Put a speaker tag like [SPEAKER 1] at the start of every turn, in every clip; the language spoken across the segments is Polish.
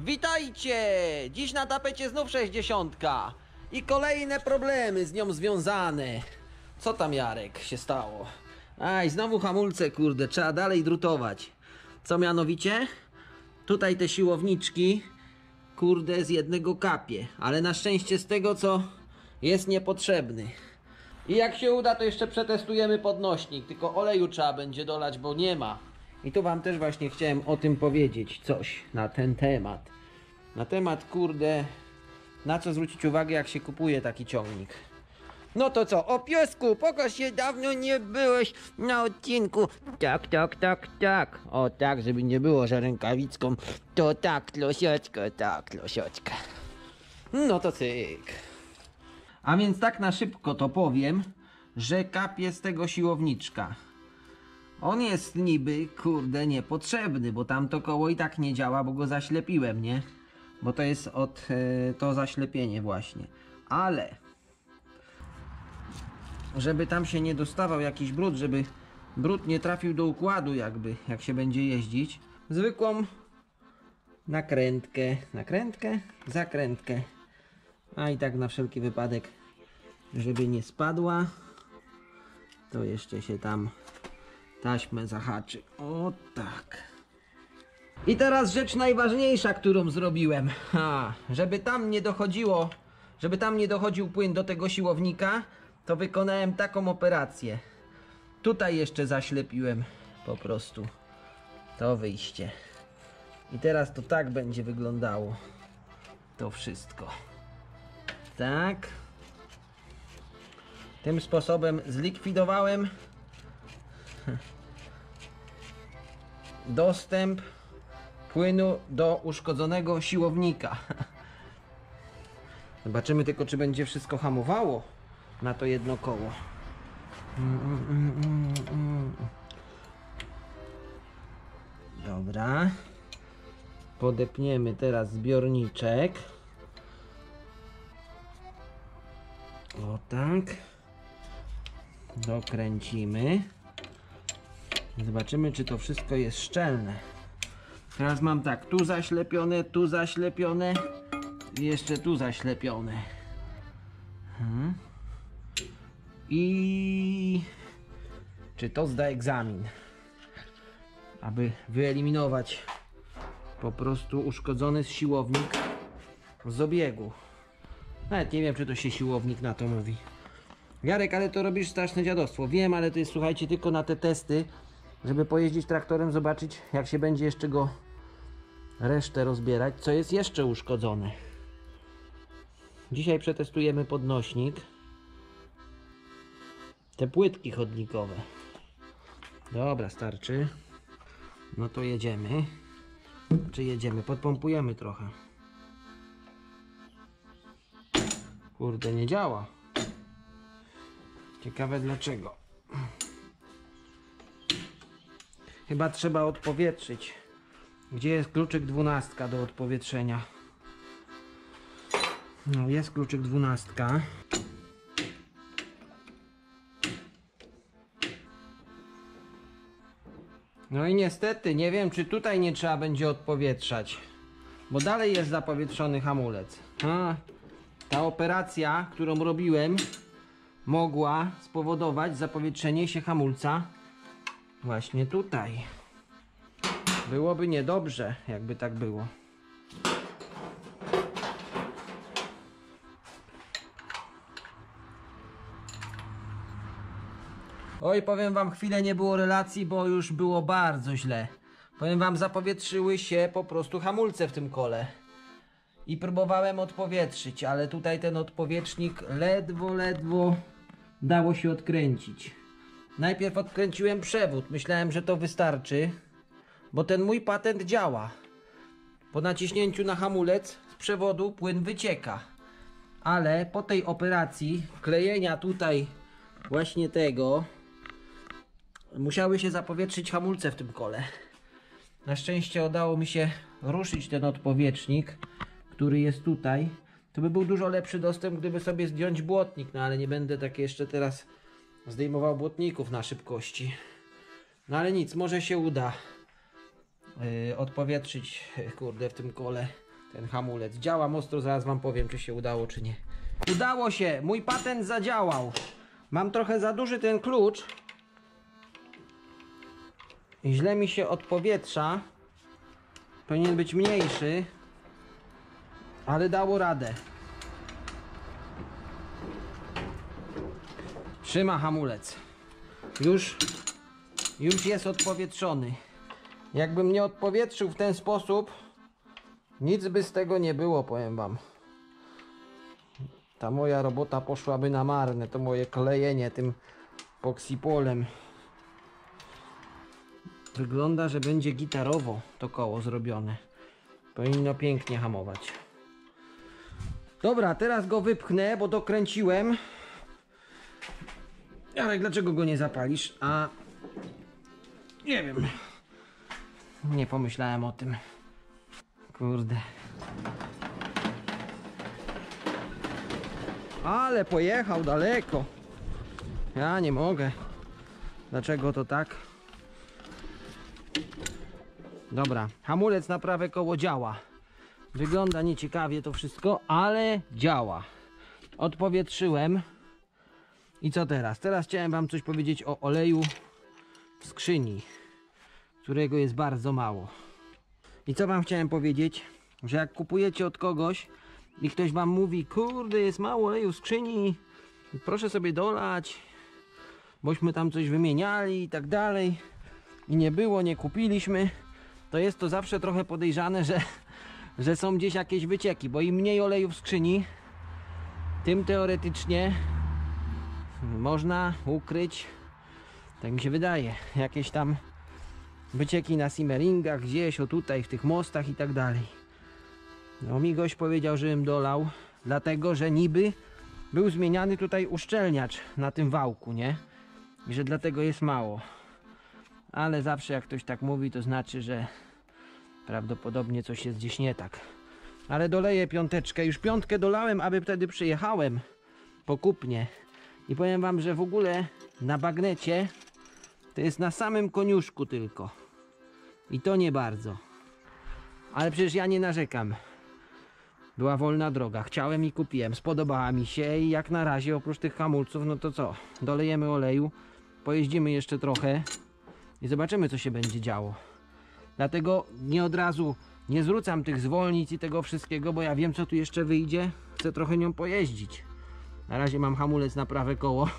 [SPEAKER 1] Witajcie! Dziś na tapecie znów 60 i kolejne problemy z nią związane. Co tam, Jarek, się stało? Aj, znowu hamulce, kurde, trzeba dalej drutować. Co mianowicie? Tutaj te siłowniczki, kurde, z jednego kapie, ale na szczęście z tego, co jest niepotrzebny. I jak się uda, to jeszcze przetestujemy podnośnik, tylko oleju trzeba będzie dolać, bo nie ma. I tu wam też właśnie chciałem o tym powiedzieć coś na ten temat. Na temat, kurde, na co zwrócić uwagę, jak się kupuje taki ciągnik. No to co, o piesku, pokaż się, dawno nie byłeś na odcinku. Tak. O tak, żeby nie było, że rękawicką. To tak, klosieczka. No to cyk. A więc tak na szybko to powiem, że kapie z tego siłowniczka. On jest niby, kurde, niepotrzebny, bo tamto koło i tak nie działa, bo go zaślepiłem, nie? Bo to jest od to zaślepienie właśnie. Ale żeby tam się nie dostawał jakiś brud, żeby brud nie trafił do układu jakby, jak się będzie jeździć, zwykłą zakrętkę, a i tak na wszelki wypadek, żeby nie spadła, to jeszcze się tam taśmę zahaczy. O tak. I teraz rzecz najważniejsza, którą zrobiłem. Żeby tam nie dochodził płyn do tego siłownika, to wykonałem taką operację. Tutaj jeszcze zaślepiłem po prostu to wyjście. I teraz to tak będzie wyglądało. To wszystko. Tak. Tym sposobem zlikwidowałem dostęp płynu do uszkodzonego siłownika. Zobaczymy tylko, czy będzie wszystko hamowało na to jedno koło. Dobra. Podepniemy teraz zbiorniczek. O tak. Dokręcimy. Zobaczymy, czy to wszystko jest szczelne. Teraz mam tak, tu zaślepione i jeszcze tu zaślepione. I czy to zda egzamin, aby wyeliminować po prostu uszkodzony siłownik z obiegu. Nawet nie wiem, czy to się siłownik na to mówi. Jarek, ale to robisz straszne dziadostwo. Wiem, ale to jest, słuchajcie, tylko na te testy, żeby pojeździć traktorem, zobaczyć, jak się będzie jeszcze go resztę rozbierać, co jest jeszcze uszkodzone. Dzisiaj przetestujemy podnośnik. Te płytki chodnikowe. Dobra, starczy. No to jedziemy. Czy jedziemy? Podpompujemy trochę. Kurde, nie działa. Ciekawe dlaczego. Chyba trzeba odpowietrzyć. Gdzie jest kluczyk 12 do odpowietrzenia? No, jest kluczyk 12. No i niestety, nie wiem, czy tutaj nie trzeba będzie odpowietrzać, bo dalej jest zapowietrzony hamulec. Ta operacja, którą robiłem, mogła spowodować zapowietrzenie się hamulca właśnie tutaj. Byłoby niedobrze, jakby tak było. Oj, powiem wam, chwilę nie było relacji, bo już było bardzo źle. Powiem wam, zapowietrzyły się po prostu hamulce w tym kole. I próbowałem odpowietrzyć, ale tutaj ten odpowietrznik ledwo dało się odkręcić. Najpierw odkręciłem przewód, myślałem, że to wystarczy, bo ten mój patent działa. Po naciśnięciu na hamulec z przewodu płyn wycieka. Ale po tej operacji wklejenia tutaj właśnie tego, musiały się zapowietrzyć hamulce w tym kole. Na szczęście udało mi się ruszyć ten odpowietrznik, który jest tutaj. To by był dużo lepszy dostęp, gdyby sobie zdjąć błotnik, no ale nie będę tak jeszcze teraz zdejmował błotników na szybkości. No ale nic, może się uda odpowietrzyć, kurde, w tym kole ten hamulec. Działa mocno, zaraz wam powiem, czy się udało, czy nie. Udało się, mój patent zadziałał. Mam trochę za duży ten klucz. I źle mi się odpowietrza. Powinien być mniejszy. Ale dało radę. Trzyma hamulec. Już jest odpowietrzony. Jakbym nie odpowietrzył w ten sposób, nic by z tego nie było, powiem wam. Ta moja robota poszłaby na marne. To moje klejenie tym poksipolem. Wygląda, że będzie gitarowo to koło zrobione. Powinno pięknie hamować. Dobra, teraz go wypchnę, bo dokręciłem. Ale dlaczego go nie zapalisz? A nie wiem. Nie pomyślałem o tym. Kurde. Ale pojechał daleko. Ja nie mogę. Dlaczego to tak? Dobra, hamulec na prawe koło działa. Wygląda nieciekawie to wszystko, ale działa. Odpowietrzyłem. I co teraz? Teraz chciałem wam coś powiedzieć o oleju w skrzyni, którego jest bardzo mało. I co wam chciałem powiedzieć? Że jak kupujecie od kogoś i ktoś wam mówi, kurde, jest mało oleju w skrzyni, proszę sobie dolać, bośmy tam coś wymieniali i tak dalej, i nie było, nie kupiliśmy, to jest to zawsze trochę podejrzane, że są gdzieś jakieś wycieki, bo im mniej oleju w skrzyni, tym teoretycznie można ukryć, tak mi się wydaje, jakieś tam wycieki na simmeringach, gdzieś o tutaj, w tych mostach i tak dalej. No mi gość powiedział, żebym dolał, dlatego że niby był zmieniany tutaj uszczelniacz na tym wałku, nie? I że dlatego jest mało. Ale zawsze jak ktoś tak mówi, to znaczy, że prawdopodobnie coś jest gdzieś nie tak. Ale doleję piąteczkę. Już piątkę dolałem, aby wtedy przyjechałem po kupnie. I powiem wam, że w ogóle na bagnecie to jest na samym koniuszku tylko. I to nie bardzo. Ale przecież ja nie narzekam. Była wolna droga. Chciałem i kupiłem. Spodobała mi się i jak na razie oprócz tych hamulców, no to co? Dolejemy oleju. Pojeździmy jeszcze trochę. I zobaczymy, co się będzie działo. Dlatego nie od razu nie zwrócam tych zwolnic i tego wszystkiego, bo ja wiem, co tu jeszcze wyjdzie. Chcę trochę nią pojeździć. Na razie mam hamulec na prawe koło.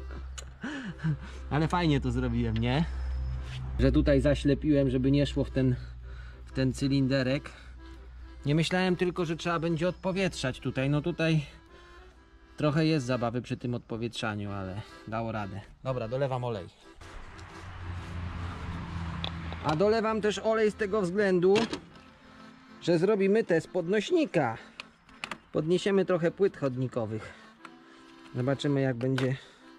[SPEAKER 1] Ale fajnie to zrobiłem, nie? Że tutaj zaślepiłem, żeby nie szło w ten cylinderek. Nie myślałem tylko, że trzeba będzie odpowietrzać tutaj. No tutaj trochę jest zabawy przy tym odpowietrzaniu, ale dało radę. Dobra, dolewam olej. A dolewam też olej z tego względu, że zrobimy test podnośnika. Podniesiemy trochę płyt chodnikowych. Zobaczymy, jak będzie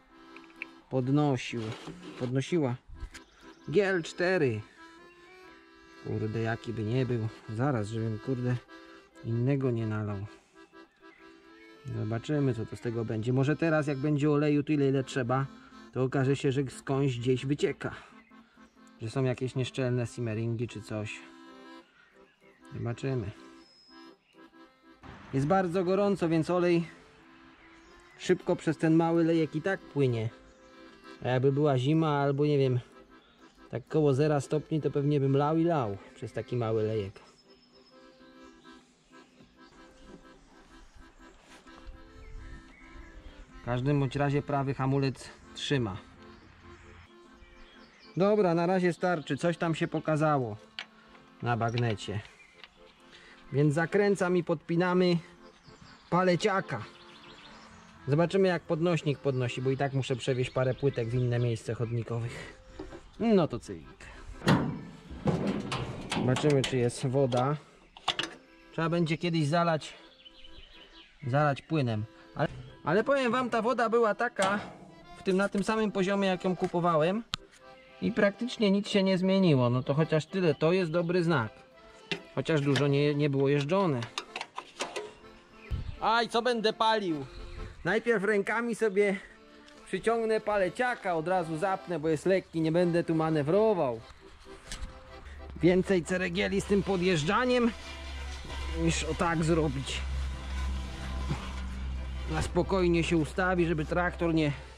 [SPEAKER 1] podnosiła. GL4. Kurde, jaki by nie był. Zaraz, żebym kurde innego nie nalał. Zobaczymy, co to z tego będzie. Może teraz, jak będzie oleju tyle, ile trzeba, to okaże się, że skądś gdzieś wycieka. Że są jakieś nieszczelne simmeringi czy coś. Zobaczymy. Jest bardzo gorąco, więc olej szybko przez ten mały lejek i tak płynie. A jakby była zima albo nie wiem, tak koło 0 stopni, to pewnie bym lał i lał przez taki mały lejek. W każdym bądź razie prawy hamulec trzyma. Dobra, na razie starczy. Coś tam się pokazało na bagnecie. Więc zakręcam i podpinamy paleciaka. Zobaczymy, jak podnośnik podnosi, bo i tak muszę przewieźć parę płytek w inne miejsce chodnikowych. No to cyk. Zobaczymy, czy jest woda. Trzeba będzie kiedyś zalać płynem. Ale powiem wam, ta woda była taka na tym samym poziomie, jak ją kupowałem. I praktycznie nic się nie zmieniło. No to chociaż tyle, to jest dobry znak. Chociaż dużo nie było jeżdżone. Aj, co będę palił? Najpierw rękami sobie przyciągnę paleciaka, od razu zapnę, bo jest lekki, nie będę tu manewrował. Więcej ceregieli z tym podjeżdżaniem niż o tak zrobić. Na spokojnie się ustawi, żeby traktor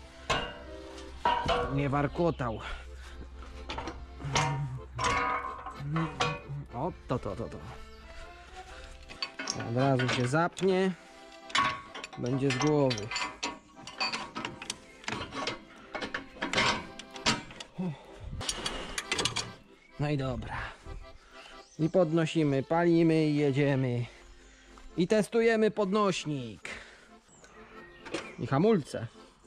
[SPEAKER 1] nie warkotał. O, to. Od razu się zapnie. Będzie z głowy. No i dobra. I podnosimy, palimy i jedziemy. I testujemy podnośnik. I hamulce.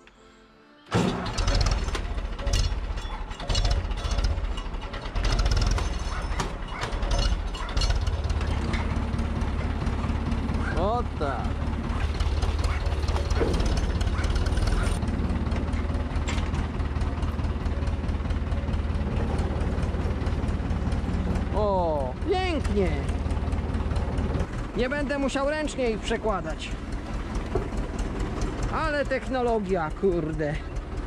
[SPEAKER 1] O tak. O, pięknie. Nie będę musiał ręcznie ich przekładać. Ale technologia, kurde.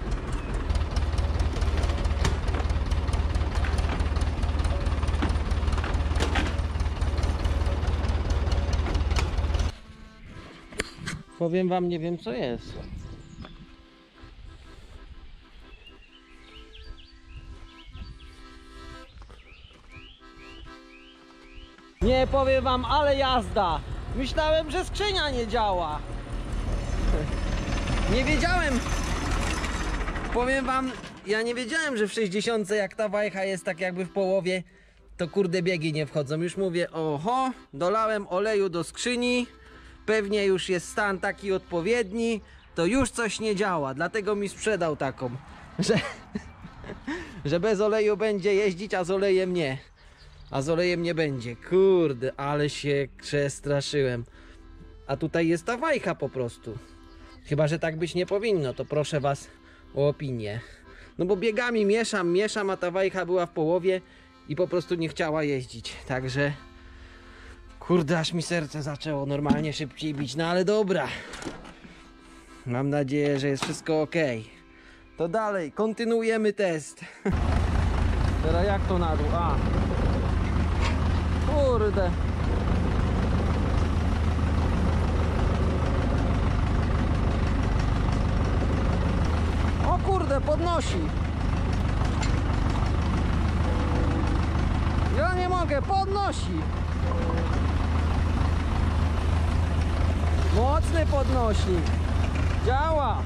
[SPEAKER 1] Powiem wam, nie wiem co jest. Nie powiem wam, ale jazda. Myślałem, że skrzynia nie działa. Nie wiedziałem. Powiem wam, ja nie wiedziałem, że w 60 jak ta wajcha jest tak jakby w połowie, to kurde biegi nie wchodzą. Już mówię, oho, dolałem oleju do skrzyni. Pewnie już jest stan taki odpowiedni, to już coś nie działa. Dlatego mi sprzedał taką, że bez oleju będzie jeździć, a z olejem nie. A z olejem nie będzie. Kurde, ale się przestraszyłem. A tutaj jest ta wajcha po prostu. Chyba że tak być nie powinno, to proszę was o opinię. No bo biegami mieszam, a ta wajcha była w połowie i po prostu nie chciała jeździć. Także kurde, aż mi serce zaczęło normalnie szybciej bić, no ale dobra. Mam nadzieję, że jest wszystko ok. To dalej, kontynuujemy test. Teraz jak to na dół? A. Kurde. O kurde, podnosi. Ja nie mogę, podnosi. Mocny podnośnik. Działa.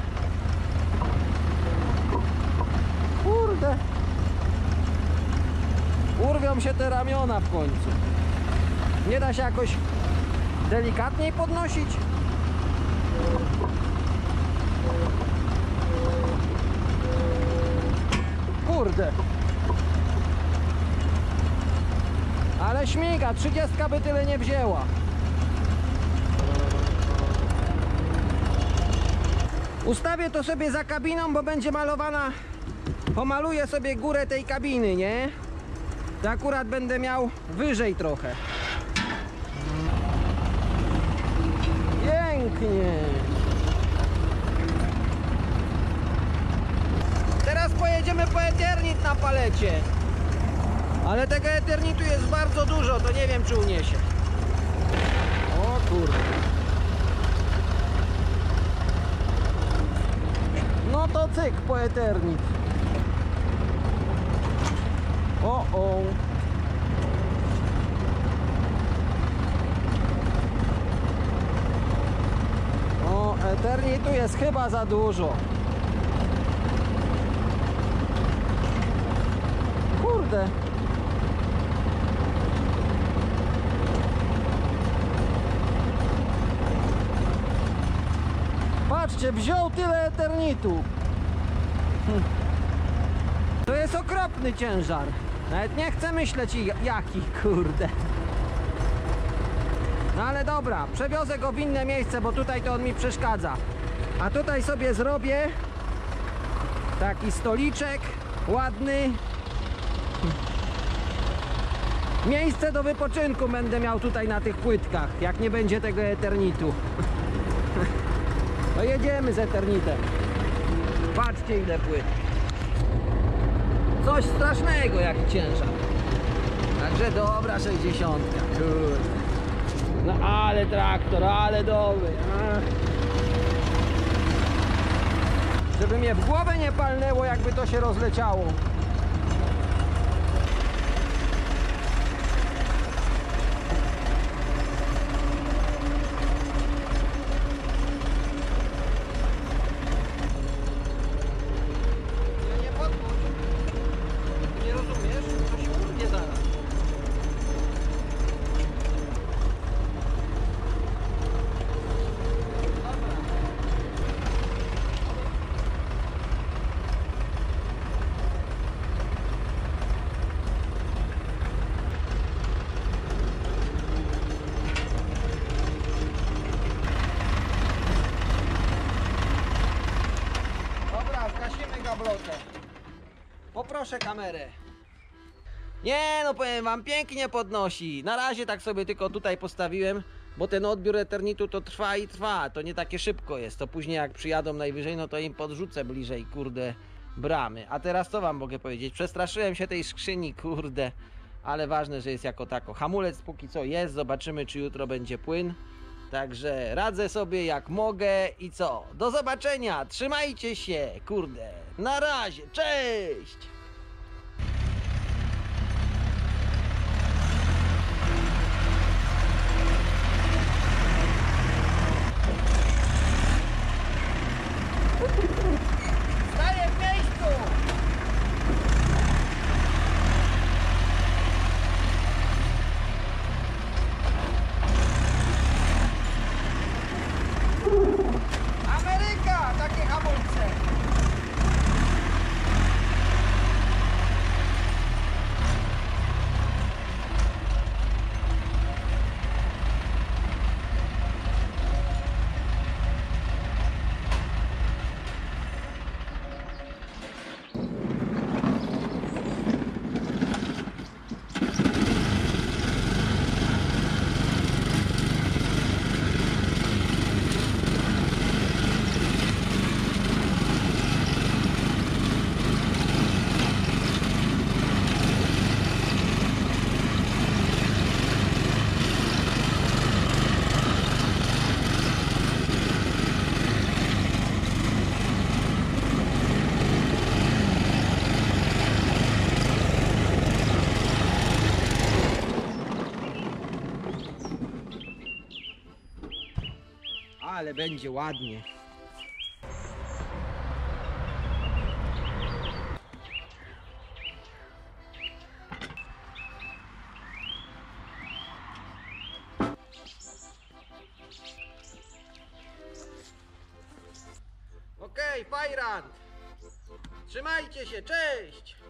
[SPEAKER 1] Kurde. Urwią się te ramiona w końcu. Nie da się jakoś delikatniej podnosić? Kurde. Ale śmiga, 30 by tyle nie wzięła. Ustawię to sobie za kabiną, bo będzie malowana. Pomaluję sobie górę tej kabiny, nie? To akurat będę miał wyżej trochę. Pięknie. Teraz pojedziemy po Eternit na palecie. Ale tego Eternitu jest bardzo dużo, to nie wiem czy uniesie. O kurde. No to cyk po Eternit. O. O, Eternitu jest chyba za dużo. Kurde. Patrzcie, wziął tyle Eternitu. To jest okropny ciężar. Nawet nie chcę myśleć jaki, kurde. No ale dobra, przewiozę go w inne miejsce, bo tutaj to on mi przeszkadza. A tutaj sobie zrobię taki stoliczek ładny. Miejsce do wypoczynku będę miał tutaj na tych płytkach, jak nie będzie tego Eternitu. No jedziemy z Eternitem. Patrzcie ile płyt. Coś strasznego, jaki ciężar. Także dobra 60. Kurde. No ale traktor, ale dobry. Żeby mnie w głowę nie palnęło, jakby to się rozleciało. Nie podchodź. Nie rozumiesz? To się urwie zaraz. Dobra, zgasimy gablotę. Poproszę kamerę. Nie, no powiem wam, pięknie podnosi. Na razie tak sobie tylko tutaj postawiłem, bo ten odbiór Ethernitu to trwa i trwa. To nie takie szybko jest. To później jak przyjadą najwyżej, no to im podrzucę bliżej, kurde, bramy. A teraz co wam mogę powiedzieć? Przestraszyłem się tej skrzyni, kurde. Ale ważne, że jest jako tako. Hamulec póki co jest. Zobaczymy, czy jutro będzie płyn. Także radzę sobie jak mogę i co? Do zobaczenia, trzymajcie się, kurde. Na razie, cześć! Staję w miejscu! Ameryka! Takie hamulce! Ale będzie ładnie. Okej, Fajrant. Trzymajcie się, cześć!